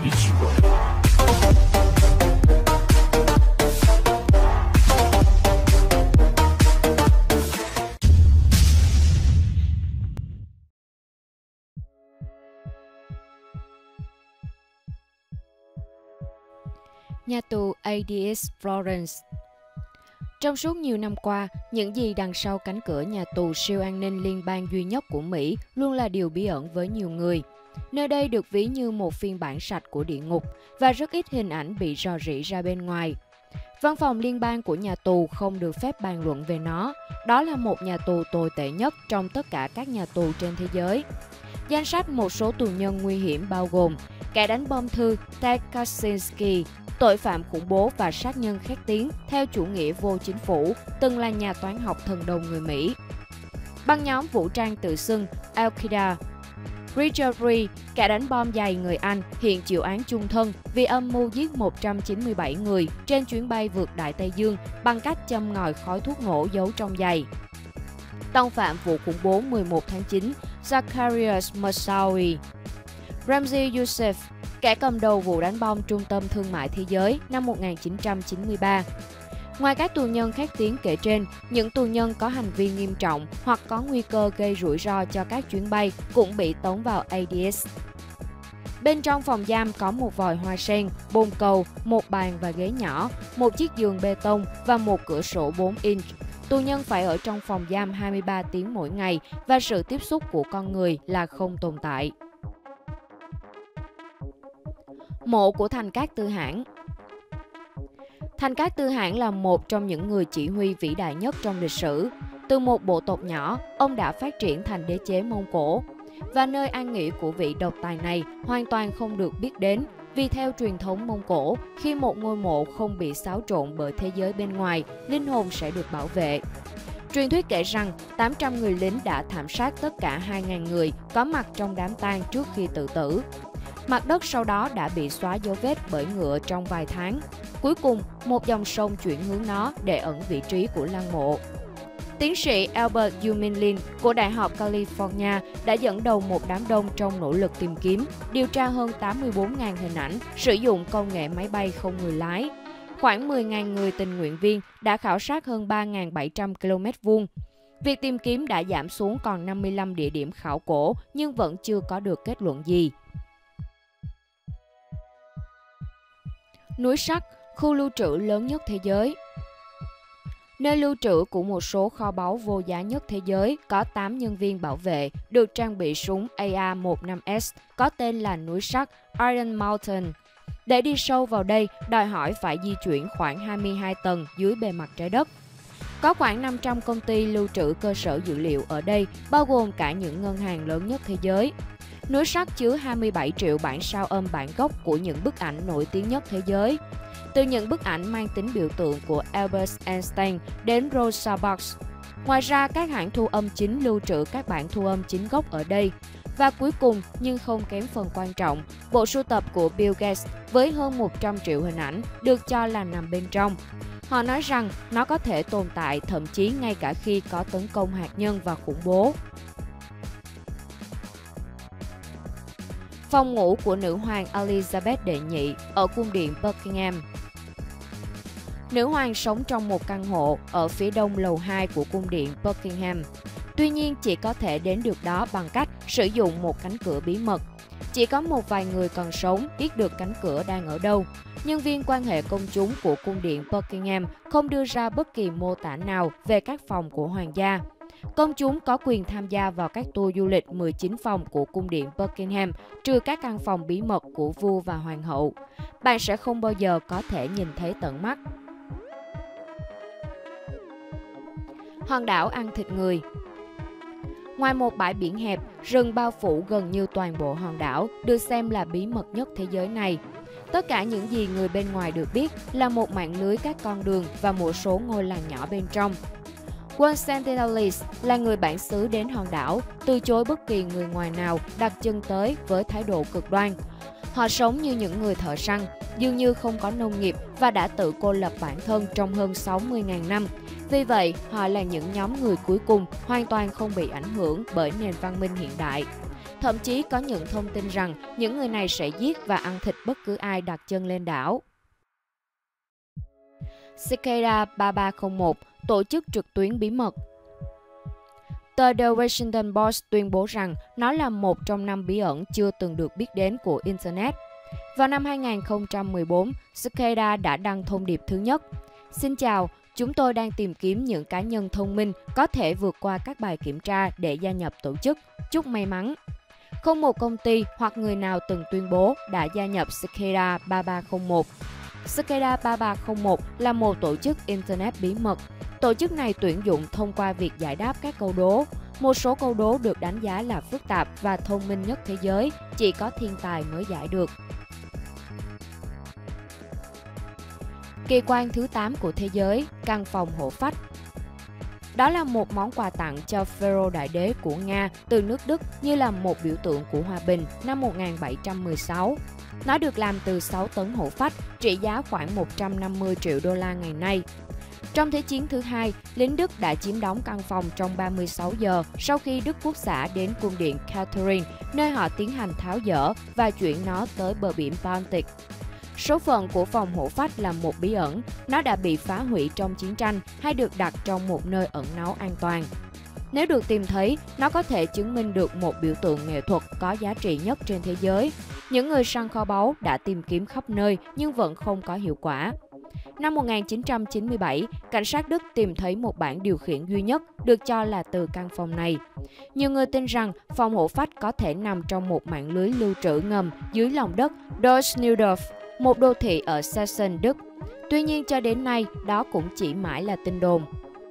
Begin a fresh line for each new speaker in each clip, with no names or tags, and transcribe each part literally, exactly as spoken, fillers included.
一起玩。
Nhà tù a đê ét Florence. Trong suốt nhiều năm qua, những gì đằng sau cánh cửa nhà tù siêu an ninh liên bang duy nhất của Mỹ luôn là điều bí ẩn với nhiều người. Nơi đây được ví như một phiên bản sạch của địa ngục và rất ít hình ảnh bị rò rỉ ra bên ngoài. Văn phòng liên bang của nhà tù không được phép bàn luận về nó. Đó là một nhà tù tồi tệ nhất trong tất cả các nhà tù trên thế giới. Danh sách một số tù nhân nguy hiểm bao gồm kẻ đánh bom thư Ted Kaczynski, tội phạm khủng bố và sát nhân khét tiếng theo chủ nghĩa vô chính phủ, từng là nhà toán học thần đồng người Mỹ. Băng nhóm vũ trang tự xưng Al-Qaeda. Richard Reed, kẻ đánh bom giày người Anh, hiện chịu án chung thân vì âm mưu giết một trăm chín mươi bảy người trên chuyến bay vượt Đại Tây Dương bằng cách châm ngòi khói thuốc nổ giấu trong giày. Tông phạm vụ khủng bố mười một tháng chín, Zacarias Moussaoui. Ramzi Youssef, kẻ cầm đầu vụ đánh bom Trung tâm Thương mại Thế giới năm một nghìn chín trăm chín mươi ba. Ngoài các tù nhân khét tiếng kể trên, những tù nhân có hành vi nghiêm trọng hoặc có nguy cơ gây rủi ro cho các chuyến bay cũng bị tống vào a đê ét. Bên trong phòng giam có một vòi hoa sen, bồn cầu, một bàn và ghế nhỏ, một chiếc giường bê tông và một cửa sổ bốn inch. Tù nhân phải ở trong phòng giam hai mươi ba tiếng mỗi ngày và sự tiếp xúc của con người là không tồn tại. Mộ của Thành Cát Tư Hãn. Thành Cát Tư Hãn là một trong những người chỉ huy vĩ đại nhất trong lịch sử. Từ một bộ tộc nhỏ, ông đã phát triển thành đế chế Mông Cổ. Và nơi an nghỉ của vị độc tài này hoàn toàn không được biết đến, vì theo truyền thống Mông Cổ, khi một ngôi mộ không bị xáo trộn bởi thế giới bên ngoài, linh hồn sẽ được bảo vệ. Truyền thuyết kể rằng tám trăm người lính đã thảm sát tất cả hai nghìn người có mặt trong đám tang trước khi tự tử. Mặt đất sau đó đã bị xóa dấu vết bởi ngựa trong vài tháng. Cuối cùng, một dòng sông chuyển hướng nó để ẩn vị trí của lăng mộ. Tiến sĩ Albert Umilin của Đại học California đã dẫn đầu một đám đông trong nỗ lực tìm kiếm, điều tra hơn tám mươi bốn nghìn hình ảnh, sử dụng công nghệ máy bay không người lái. Khoảng mười nghìn người tình nguyện viên đã khảo sát hơn ba nghìn bảy trăm ki lô mét vuông. Việc tìm kiếm đã giảm xuống còn năm mươi lăm địa điểm khảo cổ, nhưng vẫn chưa có được kết luận gì. Núi sắt, khu lưu trữ lớn nhất thế giới. Nơi lưu trữ của một số kho báu vô giá nhất thế giới có tám nhân viên bảo vệ được trang bị súng A R mười lăm S có tên là núi sắt Iron Mountain. Để đi sâu vào đây, đòi hỏi phải di chuyển khoảng hai mươi hai tầng dưới bề mặt trái đất. Có khoảng năm trăm công ty lưu trữ cơ sở dữ liệu ở đây, bao gồm cả những ngân hàng lớn nhất thế giới. Núi sắt chứa hai mươi bảy triệu bản sao âm bản gốc của những bức ảnh nổi tiếng nhất thế giới. Từ những bức ảnh mang tính biểu tượng của Albert Einstein đến Rosa Parks. Ngoài ra, các hãng thu âm chính lưu trữ các bản thu âm chính gốc ở đây. Và cuối cùng, nhưng không kém phần quan trọng, bộ sưu tập của Bill Gates với hơn một trăm triệu hình ảnh được cho là nằm bên trong. Họ nói rằng nó có thể tồn tại thậm chí ngay cả khi có tấn công hạt nhân và khủng bố. Phòng ngủ của nữ hoàng Elizabeth đệ nhị ở cung điện Buckingham. Nữ hoàng sống trong một căn hộ ở phía đông lầu hai của cung điện Buckingham. Tuy nhiên, chỉ có thể đến được đó bằng cách sử dụng một cánh cửa bí mật. Chỉ có một vài người còn sống biết được cánh cửa đang ở đâu. Nhân viên quan hệ công chúng của cung điện Buckingham không đưa ra bất kỳ mô tả nào về các phòng của hoàng gia. Công chúng có quyền tham gia vào các tour du lịch mười chín phòng của cung điện Buckingham, trừ các căn phòng bí mật của vua và hoàng hậu. Bạn sẽ không bao giờ có thể nhìn thấy tận mắt. Hòn đảo ăn thịt người. Ngoài một bãi biển hẹp, rừng bao phủ gần như toàn bộ hòn đảo được xem là bí mật nhất thế giới này. Tất cả những gì người bên ngoài được biết là một mạng lưới các con đường và một số ngôi làng nhỏ bên trong. Quân Sentinelese là người bản xứ đến hòn đảo, từ chối bất kỳ người ngoài nào đặt chân tới với thái độ cực đoan. Họ sống như những người thợ săn, dường như không có nông nghiệp và đã tự cô lập bản thân trong hơn sáu mươi nghìn năm. Vì vậy, họ là những nhóm người cuối cùng hoàn toàn không bị ảnh hưởng bởi nền văn minh hiện đại. Thậm chí có những thông tin rằng những người này sẽ giết và ăn thịt bất cứ ai đặt chân lên đảo. Cicada ba ba không một, tổ chức trực tuyến bí mật. Tờ The Washington Post tuyên bố rằng nó là một trong năm bí ẩn chưa từng được biết đến của Internet. Vào năm hai nghìn không trăm mười bốn, Cicada đã đăng thông điệp thứ nhất. Xin chào, chúng tôi đang tìm kiếm những cá nhân thông minh có thể vượt qua các bài kiểm tra để gia nhập tổ chức. Chúc may mắn! Không một công ty hoặc người nào từng tuyên bố đã gia nhập Cicada ba ba không một. Cicada ba ba không một là một tổ chức Internet bí mật. Tổ chức này tuyển dụng thông qua việc giải đáp các câu đố. Một số câu đố được đánh giá là phức tạp và thông minh nhất thế giới, chỉ có thiên tài mới giải được. Kỳ quan thứ tám của thế giới, căn phòng hổ phách. Đó là một món quà tặng cho Pharaoh Đại Đế của Nga từ nước Đức như là một biểu tượng của hòa bình năm một nghìn bảy trăm mười sáu. Nó được làm từ sáu tấn hổ phách, trị giá khoảng một trăm năm mươi triệu đô la ngày nay. Trong Thế chiến thứ hai, lính Đức đã chiếm đóng căn phòng trong ba mươi sáu giờ sau khi Đức Quốc xã đến cung điện Catherine, nơi họ tiến hành tháo dỡ và chuyển nó tới bờ biển Baltic. Số phận của phòng hổ phách là một bí ẩn, nó đã bị phá hủy trong chiến tranh hay được đặt trong một nơi ẩn náu an toàn. Nếu được tìm thấy, nó có thể chứng minh được một biểu tượng nghệ thuật có giá trị nhất trên thế giới. Những người săn kho báu đã tìm kiếm khắp nơi nhưng vẫn không có hiệu quả. Năm một nghìn chín trăm chín mươi bảy, cảnh sát Đức tìm thấy một bảng điều khiển duy nhất được cho là từ căn phòng này. Nhiều người tin rằng phòng hổ phách có thể nằm trong một mạng lưới lưu trữ ngầm dưới lòng đất Dorfsneudorf, một đô thị ở Sachsen, Đức. Tuy nhiên cho đến nay, đó cũng chỉ mãi là tin đồn.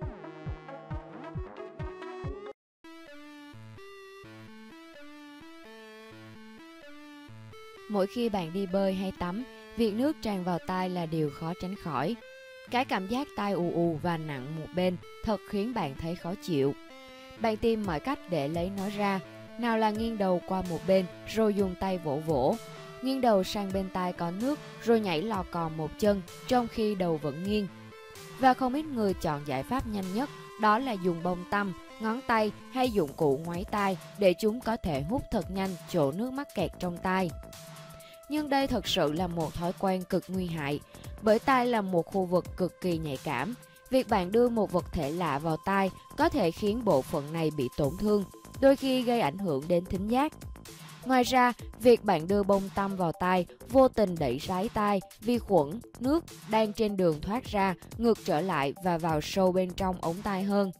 Mỗi khi bạn đi bơi hay tắm, việc nước tràn vào tai là điều khó tránh khỏi. Cái cảm giác tai ù ù và nặng một bên thật khiến bạn thấy khó chịu. Bạn tìm mọi cách để lấy nó ra, nào là nghiêng đầu qua một bên rồi dùng tay vỗ vỗ, nghiêng đầu sang bên tai có nước rồi nhảy lò cò một chân trong khi đầu vẫn nghiêng. Và không ít người chọn giải pháp nhanh nhất, đó là dùng bông tăm, ngón tay hay dụng cụ ngoáy tai để chúng có thể hút thật nhanh chỗ nước mắc kẹt trong tai. Nhưng đây thật sự là một thói quen cực nguy hại, bởi tai là một khu vực cực kỳ nhạy cảm. Việc bạn đưa một vật thể lạ vào tai có thể khiến bộ phận này bị tổn thương, đôi khi gây ảnh hưởng đến thính giác. Ngoài ra, việc bạn đưa bông tăm vào tai vô tình đẩy rái tai, vi khuẩn, nước đang trên đường thoát ra, ngược trở lại và vào sâu bên trong ống tai hơn.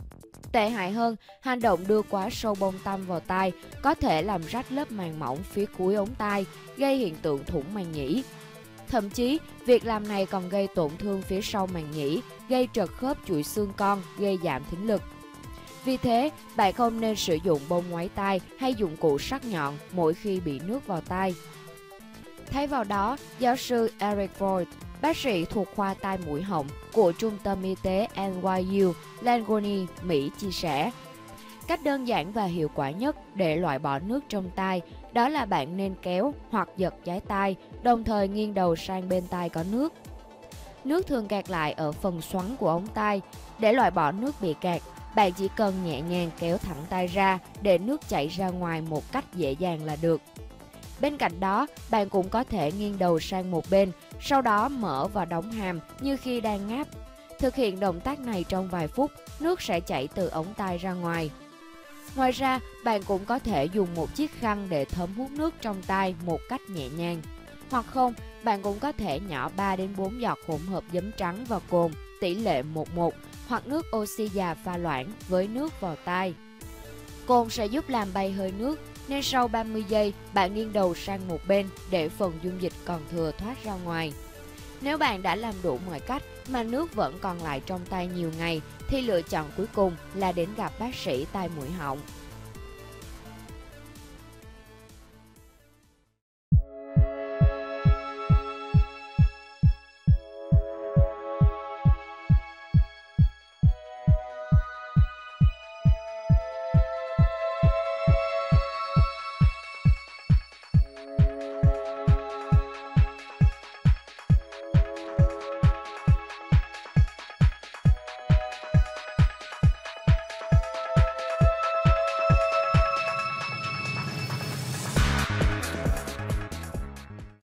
Tệ hại hơn, hành động đưa quá sâu bông tăm vào tai có thể làm rách lớp màng mỏng phía cuối ống tai, gây hiện tượng thủng màng nhĩ. Thậm chí, việc làm này còn gây tổn thương phía sau màng nhĩ, gây trật khớp chuỗi xương con, gây giảm thính lực. Vì thế, bạn không nên sử dụng bông ngoáy tai hay dụng cụ sắc nhọn mỗi khi bị nước vào tai. Thay vào đó, giáo sư Eric Ford, bác sĩ thuộc khoa tai mũi họng của Trung tâm Y tế en y u Langone, Mỹ chia sẻ, cách đơn giản và hiệu quả nhất để loại bỏ nước trong tai đó là bạn nên kéo hoặc giật giái tai, đồng thời nghiêng đầu sang bên tai có nước. Nước thường kẹt lại ở phần xoắn của ống tai. Để loại bỏ nước bị kẹt, bạn chỉ cần nhẹ nhàng kéo thẳng tai ra để nước chảy ra ngoài một cách dễ dàng là được. Bên cạnh đó, bạn cũng có thể nghiêng đầu sang một bên, sau đó mở và đóng hàm như khi đang ngáp. Thực hiện động tác này trong vài phút, nước sẽ chảy từ ống tai ra ngoài. Ngoài ra, bạn cũng có thể dùng một chiếc khăn để thấm hút nước trong tai một cách nhẹ nhàng. Hoặc không, bạn cũng có thể nhỏ ba đến bốn giọt hỗn hợp giấm trắng và cồn, tỷ lệ một một, hoặc nước oxy già pha loãng với nước vào tai. Cồn sẽ giúp làm bay hơi nước, nên sau ba mươi giây, bạn nghiêng đầu sang một bên để phần dung dịch còn thừa thoát ra ngoài. Nếu bạn đã làm đủ mọi cách mà nước vẫn còn lại trong tai nhiều ngày, thì lựa chọn cuối cùng là đến gặp bác sĩ tai mũi họng.